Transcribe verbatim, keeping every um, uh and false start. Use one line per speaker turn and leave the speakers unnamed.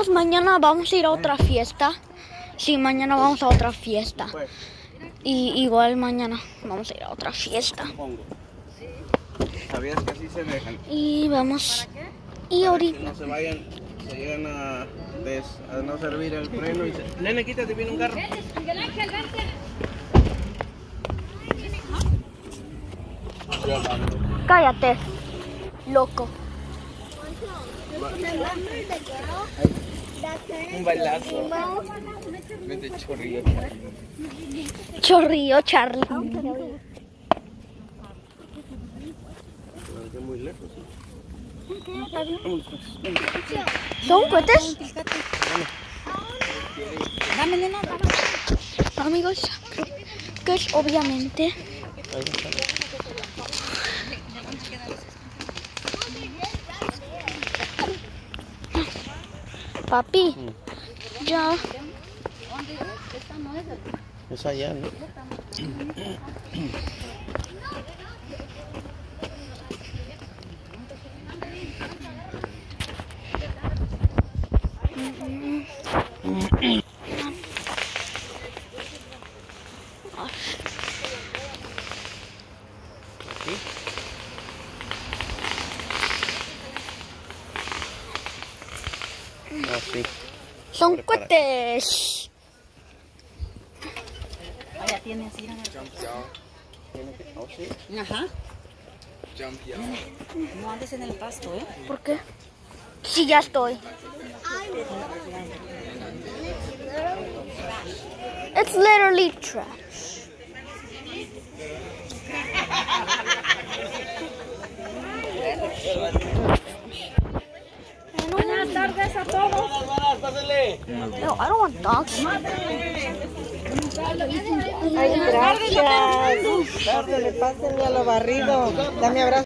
pues mañana vamos a ir a otra fiesta. Sí, mañana vamos a otra fiesta. Y igual mañana vamos a ir a otra fiesta.
¿Sabías que así se dejan?
Y vamos. Y ahorita.
Que no se vayan, se llegan a, des, a no servir el freno y se... Nene, quítate, viene un carro.
Cállate, loco.
Un bailazo. Vete, chorrillo.
Chorrillo, Charlie.
Muy lejos.
¿Son cohetes?
Dame, nena, dame.
Amigos, que es obviamente. Papi, ya.
Es allá, ¿no? Así.
Son cohetes.
Allá tienes, mira. Ajá. No andes en el pasto, ¿eh?
¿Por qué? Sí, ya estoy. It's literally trash.
Buenas tardes a todos.
No, I don't want dogs.
Ay, gracias. Pásenle, pásenle a lo barrido. Dame abrazo.